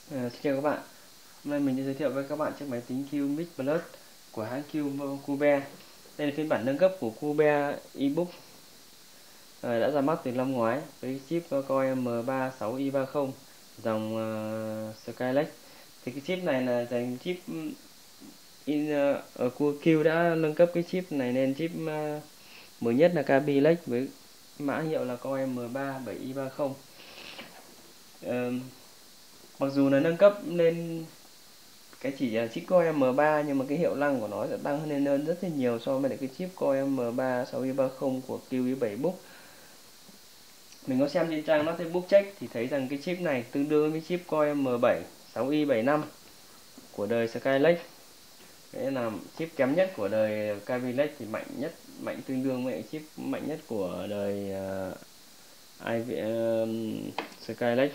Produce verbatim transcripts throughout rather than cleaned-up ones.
À, xin chào các bạn. Hôm nay mình sẽ giới thiệu với các bạn chiếc máy tính Cubemix Plus của hãng Cu- Cube. Đây là phiên bản nâng cấp của Cube eBook à, đã ra mắt từ năm ngoái với chip Core M ba sáu i ba mươi dòng uh, Skylake. Thì cái chip này là dành chip in uh, ở Q đã nâng cấp cái chip này lên chip uh, mới nhất là Kaby Lake với mã hiệu là Core M ba bảy i ba mươi. Uh, mặc dù là nâng cấp lên cái chỉ là chip Core M ba nhưng mà cái hiệu năng của nó sẽ tăng lên hơn rất là nhiều so với lại cái chip Core M ba sáu i ba mươi của Q i bảy Book. Mình có xem trên trang Notebook Check thì thấy rằng cái chip này tương đương với chip Core M bảy sáu i bảy năm của đời Skylake. Đấy là chip kém nhất của đời Kaby Lake thì mạnh nhất, mạnh tương đương với chip mạnh nhất của đời uh, uh, Skylake.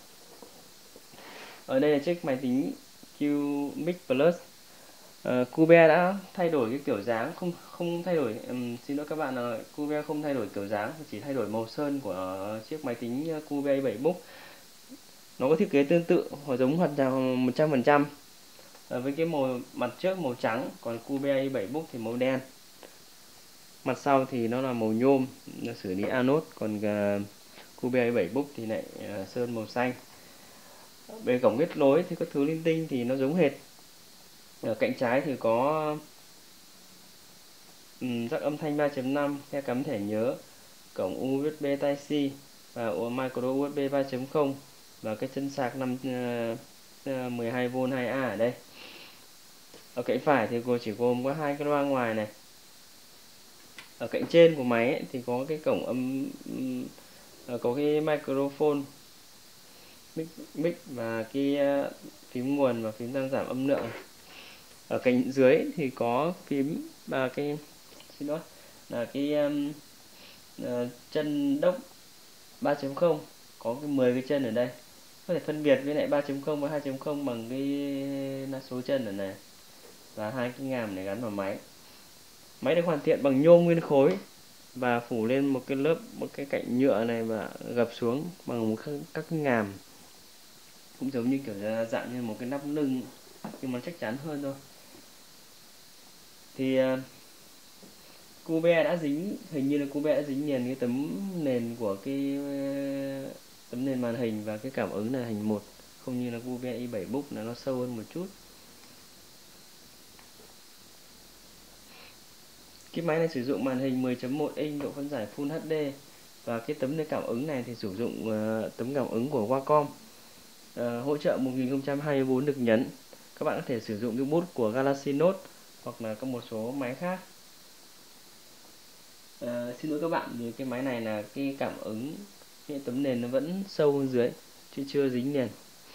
Ở đây là chiếc máy tính Cubemix Plus. Uh, Cube đã thay đổi cái kiểu dáng, không không thay đổi, um, xin lỗi các bạn là Cube không thay đổi kiểu dáng, chỉ thay đổi màu sơn của chiếc máy tính Cube i bảy Book. Nó có thiết kế tương tự hoặc giống hoàn toàn một trăm phần trăm. Uh, với cái màu mặt trước màu trắng, còn Cube i bảy Book thì màu đen. Mặt sau thì nó là màu nhôm, nó xử lý anode, còn uh, Cube i bảy Book thì lại uh, sơn màu xanh. Về cổng kết nối thì các thứ linh tinh thì nó giống hệt. Ở cạnh trái thì có um, jack âm thanh ba chấm năm, khe cắm thẻ nhớ, cổng u ét bê Type-C và micro u ét bê ba chấm không và cái chân sạc năm uh, mười hai vôn hai A ở đây. Ở cạnh phải thì chỉ gồm có hai cái loa ngoài này. Ở cạnh trên của máy ấy, thì có cái cổng âm um, có cái microphone mic, mic và cái uh, phím nguồn và phím tăng giảm âm lượng. Ở cạnh dưới thì có phím và cái xin lỗi là cái um, uh, chân đốc ba chấm không, có cái mười cái chân ở đây, có thể phân biệt với lại ba chấm không và hai chấm không bằng cái số chân ở này và hai cái ngàm để gắn vào máy. Máy được hoàn thiện bằng nhôm nguyên khối và phủ lên một cái lớp, một cái cạnh nhựa này và gập xuống bằng một các cái ngàm, cũng giống như kiểu dạng như một cái nắp lưng nhưng mà chắc chắn hơn thôi. Thì uh, Cube đã dính, hình như là Cube đã dính liền cái tấm nền của cái uh, tấm nền màn hình và cái cảm ứng là hình một, không như là Cube i bảy Book là nó sâu hơn một chút. Cái máy này sử dụng màn hình mười chấm một inch, độ phân giải Full hát đê và cái tấm nền cảm ứng này thì sử dụng uh, tấm cảm ứng của Wacom, uh, hỗ trợ một nghìn không trăm hai mươi tư lực nhấn. Các bạn có thể sử dụng cái bút của Galaxy Note hoặc là có một số máy khác. À, xin lỗi các bạn vì cái máy này là cái cảm ứng, cái tấm nền nó vẫn sâu hơn dưới chứ chưa dính liền.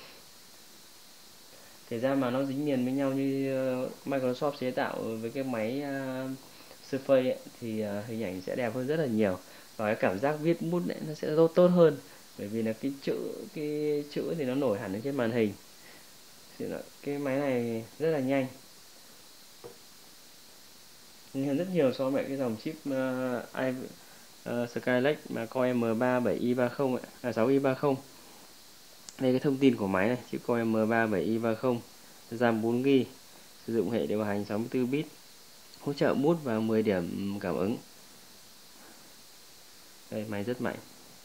Kể ra mà nó dính liền với nhau như uh, Microsoft chế tạo với cái máy uh, Surface ấy, thì uh, hình ảnh sẽ đẹp hơn rất là nhiều và cái cảm giác viết bút này nó sẽ tốt tốt hơn, bởi vì là cái chữ cái chữ thì nó nổi hẳn lên trên màn hình. Cái máy này rất là nhanh, nhanh hơn rất nhiều so với cái dòng chip uh, i uh, Skylake mà Core M ba bảy i ba mươi ấy, à sáu i ba mươi. Đây cái thông tin của máy này, chip Core M ba bảy i ba mươi, RAM bốn gi ga bai, sử dụng hệ điều hành sáu mươi tư bit, hỗ trợ bút và mười điểm cảm ứng. Đây, máy rất mạnh.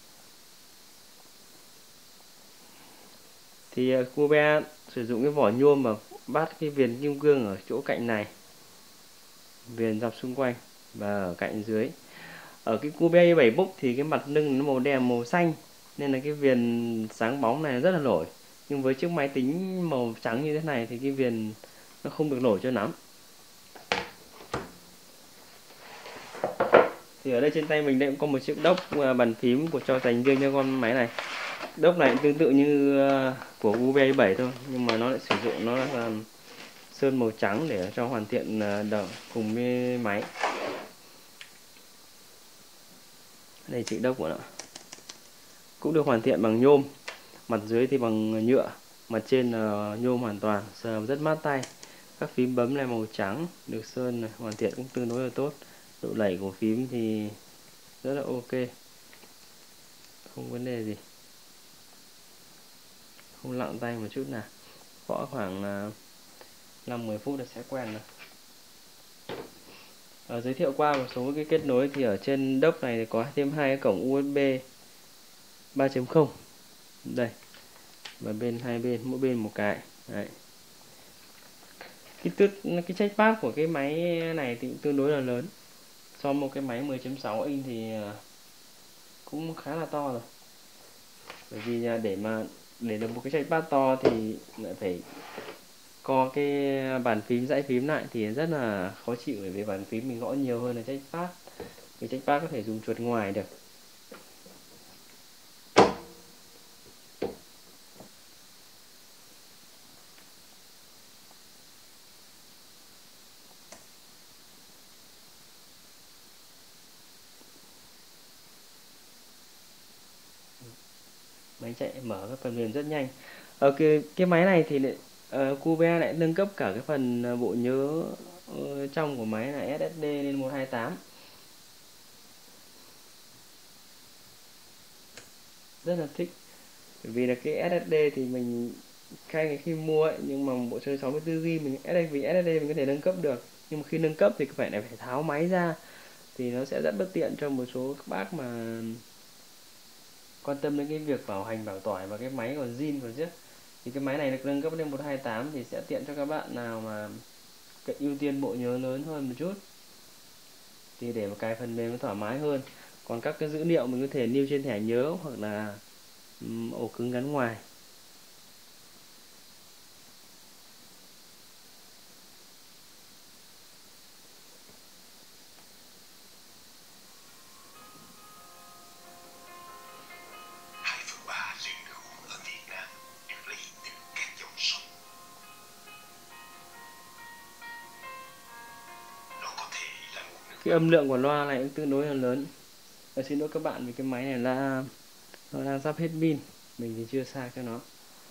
Thì uh, Cube sử dụng cái vỏ nhôm và bắt cái viền kim cương ở chỗ cạnh này, viền dọc xung quanh và ở cạnh dưới. Ở cái Cube i bảy Book thì cái mặt lưng nó màu đen màu xanh nên là cái viền sáng bóng này rất là nổi, nhưng với chiếc máy tính màu trắng như thế này thì cái viền nó không được nổi cho lắm. Thì ở đây trên tay mình đây cũng có một chiếc đốc bàn phím của cho dành riêng cho con máy này. Đốc này tương tự như của Cube i bảy thôi, nhưng mà nó lại sử dụng nó là sơn màu trắng để cho hoàn thiện đầu cùng với máy. Đây chiếc đốc của nó cũng được hoàn thiện bằng nhôm, mặt dưới thì bằng nhựa, mặt trên là nhôm hoàn toàn, sờ rất mát tay. Các phím bấm này màu trắng, được sơn này, hoàn thiện cũng tương đối là tốt. Độ lẩy của phím thì rất là ok, không vấn đề gì, không lặng tay một chút nào. Gõ khoảng năm mười phút là sẽ quen rồi. À, giới thiệu qua một số cái kết nối thì ở trên đốc này thì có thêm hai cái cổng u ét bê ba chấm không đây, và bên hai bên mỗi bên một cái. Đấy. Cái tước cái trackpad của cái máy này thì tương đối là lớn, so với một cái máy mười chấm sáu inch thì cũng khá là to rồi. Bởi vì để mà để được một cái trackpad to thì lại phải co cái bàn phím dãy phím lại thì rất là khó chịu, bởi vì bàn phím mình gõ nhiều hơn là trackpad. Cái trackpad có thể dùng chuột ngoài được. Máy chạy mở các phần mềm rất nhanh. Ở cái, cái máy này thì uh, Cubase lại nâng cấp cả cái phần bộ nhớ uh, trong của máy là ét ét đê lên một hai tám. Rất là thích. Bởi vì là cái ét ét đê thì mình khai khi mua ấy, nhưng mà bộ chơi sáu mươi tư gi ga bai mình ét ét đê vì ét ét đê mình có thể nâng cấp được, nhưng mà khi nâng cấp thì phải lại phải tháo máy ra, thì nó sẽ rất bất tiện cho một số các bác mà quan tâm đến cái việc bảo hành bảo tỏi và cái máy còn zin còn chứ. Thì cái máy này được nâng cấp lên một hai tám thì sẽ tiện cho các bạn nào mà ưu tiên bộ nhớ lớn hơn một chút, thì để mà cài phần mềm nó thoải mái hơn. Còn các cái dữ liệu mình có thể lưu trên thẻ nhớ hoặc là um, ổ cứng gắn ngoài. Cái âm lượng của loa này cũng tương đối là lớn. Và xin lỗi các bạn vì cái máy này là nó đang sắp hết pin, mình thì chưa sạc cho nó.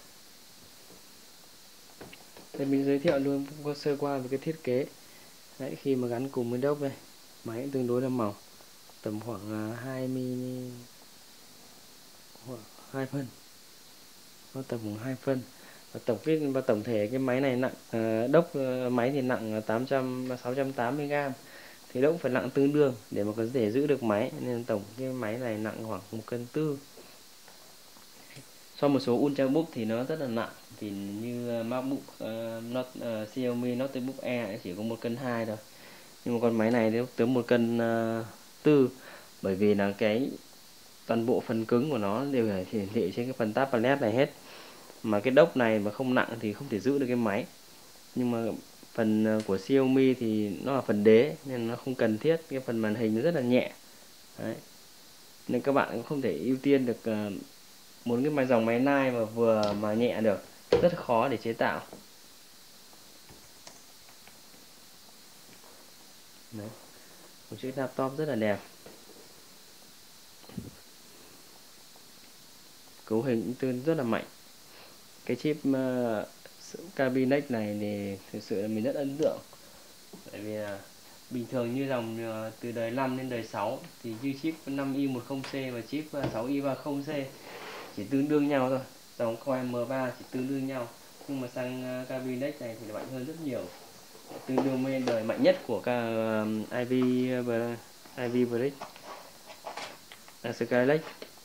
Đây mình giới thiệu luôn sơ qua về cái thiết kế. Đấy, khi mà gắn cùng với đốc đây, máy cũng tương đối là mỏng, tầm khoảng hai mi-li, khoảng hai phân, nó tầm khoảng hai phân. Và tổng cái và tổng thể cái máy này nặng uh, đốc uh, máy thì nặng tám trăm sáu trăm tám mươi gam, thì đốc phải nặng tương đương để mà có thể giữ được máy, nên tổng cái máy này nặng khoảng một cân tư. So một số Ultrabook thì nó rất là nặng, thì như MacBook uh, Note, uh, Xiaomi Notebook Air chỉ có một cân hai thôi, nhưng mà con máy này thì tới một cân uh, tư, bởi vì là cái toàn bộ phần cứng của nó đều hiển thị trên cái phần tablet này hết, mà cái đốc này mà không nặng thì không thể giữ được cái máy. Nhưng mà phần của Xiaomi thì nó là phần đế nên nó không cần thiết, cái phần màn hình nó rất là nhẹ. Đấy. Nên các bạn cũng không thể ưu tiên được uh, muốn cái máy dòng máy nai mà vừa mà nhẹ được, rất khó để chế tạo. Đấy. Một chiếc laptop rất là đẹp, cấu hình cũng tương rất là mạnh. Cái chip uh, Cabinex này thì thực sự là mình rất ấn tượng, bởi vì là bình thường như dòng uh, từ đời năm đến đời sáu thì như chip năm i mười C và chip sáu i ba mươi C chỉ tương đương nhau thôi, dòng Core M ba chỉ tương đương nhau, nhưng mà sang uh, Cabinex này thì mạnh hơn rất nhiều, tương đương với đời mạnh nhất của cả uh, Ivy uh, Ivy Bridge, uh, Skylake.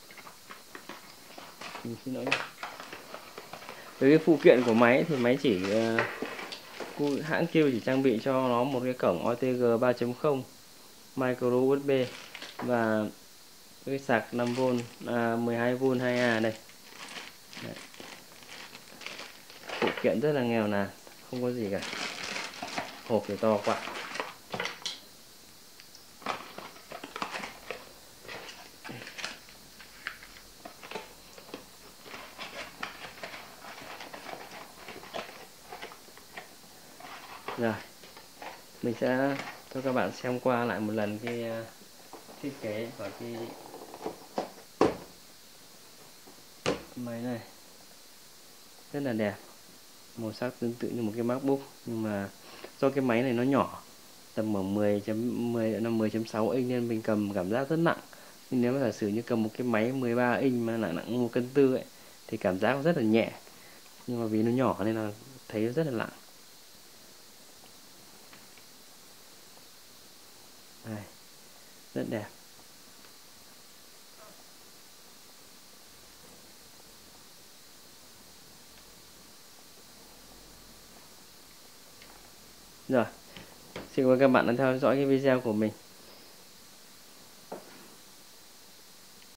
Mình xin lỗi. Với cái phụ kiện của máy thì máy chỉ uh, hãng kêu chỉ trang bị cho nó một cái cổng o tê giê ba chấm không micro u ét bê và cái sạc năm vôn à, mười hai vôn hai A đây. Đấy. Phụ kiện rất là nghèo nàn, không có gì cả. Hộp thì to quá. Rồi, mình sẽ cho các bạn xem qua lại một lần cái uh, thiết kế và cái máy này. Rất là đẹp, màu sắc tương tự như một cái MacBook, nhưng mà do cái máy này nó nhỏ, tầm ở mười chấm mười năm mười chấm sáu inch nên mình cầm cảm giác rất nặng. Nhưng nếu mà giả sử như cầm một cái máy mười ba inch mà nặng nặng một cân tư ấy thì cảm giác rất là nhẹ. nhưng mà vì nó nhỏ nên là thấy rất là nặng. Đây, rất đẹp. Rồi, xin cảm ơn các bạn đã theo dõi cái video của mình.